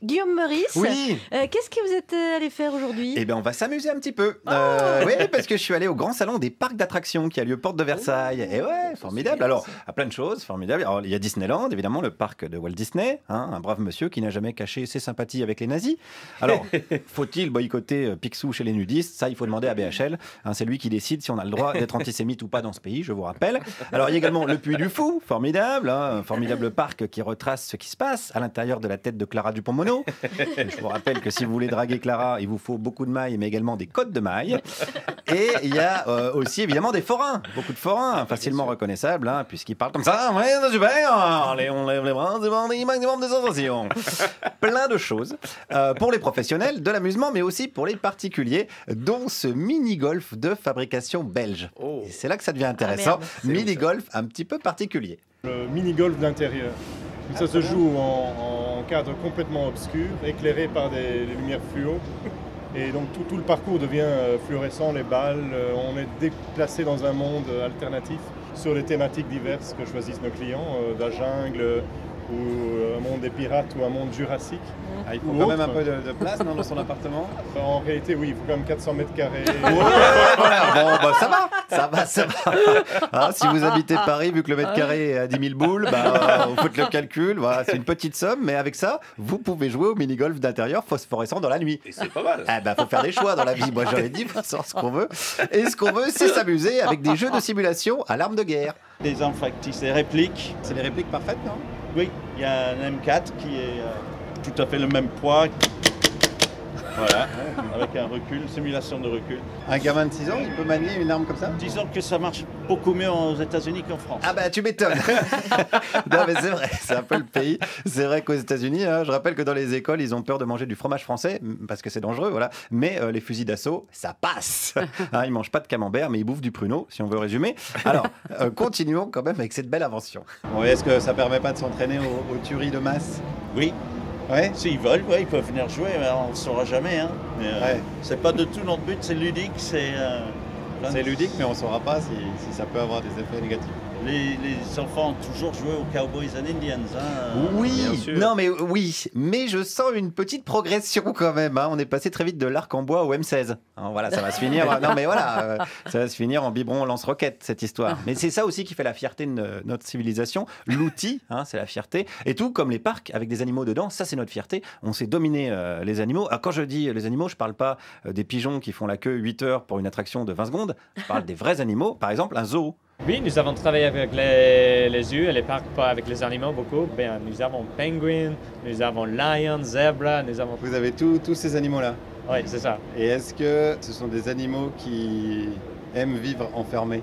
Guillaume Meurice, Oui. Qu'est-ce que vous êtes allé faire aujourd'hui? Eh bien, on va s'amuser un petit peu. Oui, parce que je suis allé au grand salon des parcs d'attractions qui a lieu porte de Versailles. Et ouais, formidable. Alors, à plein de choses, formidable. Alors, il y a Disneyland, évidemment, le parc de Walt Disney, hein, un brave monsieur qui n'a jamais caché ses sympathies avec les nazis. Alors, faut-il boycotter Picsou chez les nudistes? Ça, il faut demander à BHL. Hein, c'est lui qui décide si on a le droit d'être antisémite ou pas dans ce pays, je vous rappelle. Alors, il y a également le Puy du Fou, formidable, hein, un formidable parc qui retrace ce qui se passe à l'intérieur de la tête de Clara Dupont-Moreau. Je vous rappelle que si vous voulez draguer Clara, il vous faut beaucoup de mailles, mais également des côtes de mailles. Et il y a aussi évidemment des forains, beaucoup de forains, facilement reconnaissables, hein, puisqu'ils parlent comme ça. Ouais, c'est super. Allez, on lève les bras, c'est bon, maximum de sensations. Plein de choses pour les professionnels de l'amusement, mais aussi pour les particuliers, dont ce mini-golf de fabrication belge. Et c'est là que ça devient intéressant. Mini-golf un petit peu particulier. Le mini-golf d'intérieur. Ça se joue en cadre complètement obscur, éclairé par des lumières fluo. Et donc tout le parcours devient fluorescent, les balles. On est déplacé dans un monde alternatif sur des thématiques diverses que choisissent nos clients, de la jungle ou un monde des pirates ou un monde jurassique. Ah, il faut quand même un peu de place dans son appartement. En réalité, oui, il faut quand même 400 mètres carrés. Voilà, bon, bah, ça va. Ah, si vous habitez Paris, vu que le mètre carré est à 10 000 boules, bah, vous faites le calcul. Voilà, c'est une petite somme, mais avec ça, vous pouvez jouer au mini-golf d'intérieur phosphorescent dans la nuit. Et c'est pas mal. Ah, bah, faut faire des choix dans la vie. Moi, j'aurais dit, faut savoir ce qu'on veut. Et ce qu'on veut, c'est s'amuser avec des jeux de simulation à l'arme de guerre. Des armes factices, des répliques. C'est les répliques parfaites, non? Oui, il y a un M4 qui est tout à fait le même poids. Voilà, avec un recul, simulation de recul. Un gamin de 6 ans, il peut manier une arme comme ça? Disons que ça marche beaucoup mieux aux États-Unis qu'en France. Ah bah tu m'étonnes. Non mais c'est vrai, c'est un peu le pays. C'est vrai qu'aux États-Unis, hein, je rappelle que dans les écoles, ils ont peur de manger du fromage français parce que c'est dangereux, voilà. Mais les fusils d'assaut, ça passe. Hein, ils mangent pas de camembert, mais ils bouffent du pruneau, si on veut résumer. Alors, continuons quand même avec cette belle invention. Bon, est-ce que ça permet pas de s'entraîner aux tueries de masse? Oui. Ouais. S'ils veulent, ouais, ils peuvent venir jouer, mais on ne saura jamais. Hein. Mais, ouais. C'est pas de tout notre but, c'est ludique. C'est ludique, mais on ne saura pas si ça peut avoir des effets négatifs. Les enfants ont toujours joué aux Cowboys and Indians. Hein, oui, non mais oui, mais je sens une petite progression quand même. Hein. On est passé très vite de l'arc en bois au M16. Alors, voilà, ça va se finir. Non mais voilà, ça va se finir en biberon lance-roquette cette histoire. Mais c'est ça aussi qui fait la fierté de notre civilisation. L'outil, hein, c'est la fierté. Et tout comme les parcs avec des animaux dedans, ça c'est notre fierté. On sait dominer les animaux. Alors, quand je dis les animaux, je parle pas des pigeons qui font la queue 8 heures pour une attraction de 20 secondes. Je parle des vrais animaux. Par exemple, un zoo. Oui, nous avons travaillé avec les zoos et les parcs, pas avec les animaux beaucoup. Bien, nous avons penguins, nous avons lions, zebras, nous avons... Vous avez tous ces animaux-là? Oui, c'est ça. Et est-ce que ce sont des animaux qui aiment vivre enfermés?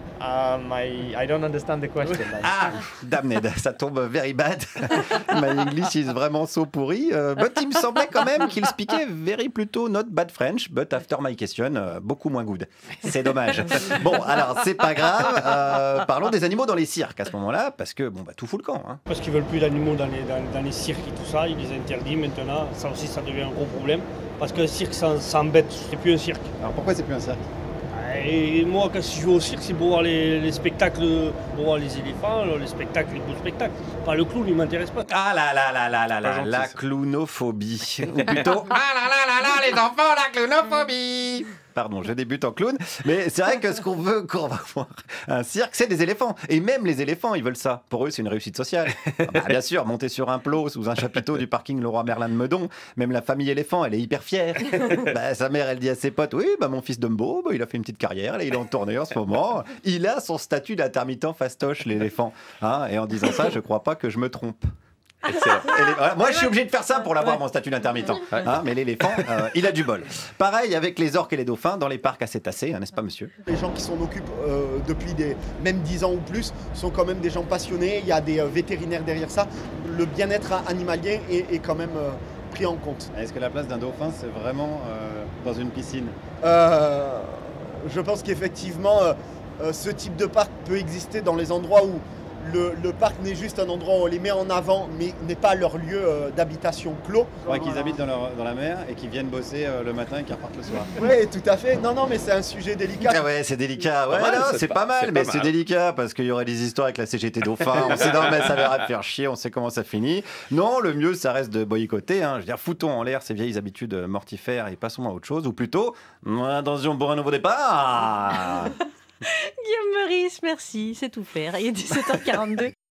I don't understand the question. Ah, damned, ça tombe very bad. My English is vraiment so pourri. But il me semblait quand même qu'il speakait very plutôt not bad French, but after my question, beaucoup moins good. C'est dommage. Bon, alors, c'est pas grave. Parlons des animaux dans les cirques à ce moment-là, parce que bon, bah, tout fout le camp. Hein. Parce qu'ils veulent plus d'animaux dans les cirques et tout ça, ils les interdisent maintenant. Ça aussi, ça devient un gros problème. Parce que le cirque, ça embête, c'est plus un cirque. Alors pourquoi c'est plus un cirque? Et moi, quand je vais au cirque, c'est pour voir les spectacles, pour voir les éléphants, les spectacles, les beaux spectacles. Pas le clown, il m'intéresse pas. Ah la clownophobie. Ou plutôt, les enfants, la clownophobie. Pardon, je débute en clown, mais c'est vrai que ce qu'on veut quand on va voir un cirque, c'est des éléphants. Et même les éléphants, ils veulent ça. Pour eux, c'est une réussite sociale. Bah, bien sûr, monter sur un plot sous un chapiteau du parking Leroy Merlin de Meudon, même la famille éléphant, elle est hyper fière. Bah, sa mère, elle dit à ses potes, oui, bah, mon fils Dumbo, bah, il a fait une petite carrière, là, il est en tournée en ce moment. Il a son statut d'intermittent fastoche, l'éléphant. Hein, et en disant ça, je crois pas que je me trompe. Moi je suis obligé de faire ça pour l'avoir mon statut d'intermittent, hein, mais l'éléphant il a du bol. Pareil avec les orques et les dauphins dans les parcs à cétacés, hein, n'est-ce pas monsieur? Les gens qui s'en occupent depuis même 10 ans ou plus sont quand même des gens passionnés, il y a des vétérinaires derrière ça, le bien-être animalier est quand même pris en compte. Est-ce que la place d'un dauphin c'est vraiment dans une piscine? Je pense qu'effectivement ce type de parc peut exister dans les endroits où le parc n'est juste un endroit où on les met en avant, mais n'est pas leur lieu d'habitation clos. Ouais, qu'ils habitent dans la mer et qu'ils viennent bosser le matin et qu'ils repartent le soir. Oui, tout à fait. Non, mais c'est un sujet délicat. Ah ouais, c'est délicat. Ouais, Pas mal, non, c'est c'est pas- pas mal, c'est mais pas c'est mal. délicat parce qu'il y aurait des histoires avec la CGT Dauphin. On sait non, mais ça va faire chier. On sait comment ça finit. Non, le mieux, ça reste de boycotter. Hein. Je veux dire, foutons en l'air ces vieilles habitudes mortifères et passons à autre chose. Ou plutôt, attention pour un nouveau départ. Guillaume Meurice, merci, c'est tout faire. Il est 17h42.